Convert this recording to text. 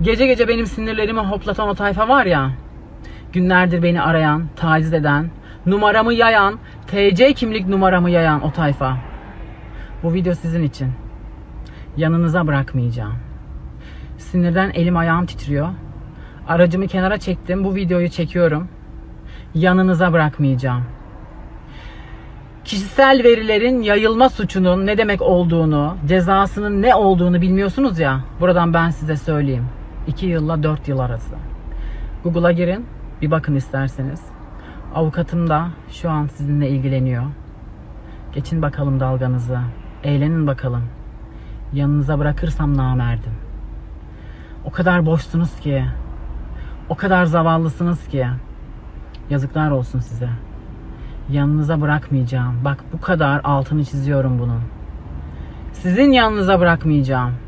Gece gece benim sinirlerimi hoplatan o tayfa var ya, günlerdir beni arayan, taciz eden, numaramı yayan, TC kimlik numaramı yayan o tayfa. Bu video sizin için. Yanınıza bırakmayacağım. Sinirden elim ayağım titriyor. Aracımı kenara çektim. Bu videoyu çekiyorum. Yanınıza bırakmayacağım. Kişisel verilerin yayılma suçunun ne demek olduğunu, cezasının ne olduğunu bilmiyorsunuz ya. Buradan ben size söyleyeyim. 2 yılla 4 yıl arası. Google'a girin. Bir bakın isterseniz. Avukatım da şu an sizinle ilgileniyor. Geçin bakalım dalganızı. Eğlenin bakalım. Yanınıza bırakırsam namerdim. O kadar boşsunuz ki. O kadar zavallısınız ki. Yazıklar olsun size. Yanınıza bırakmayacağım. Bak bu kadar altını çiziyorum bunun. Sizin yanınıza bırakmayacağım.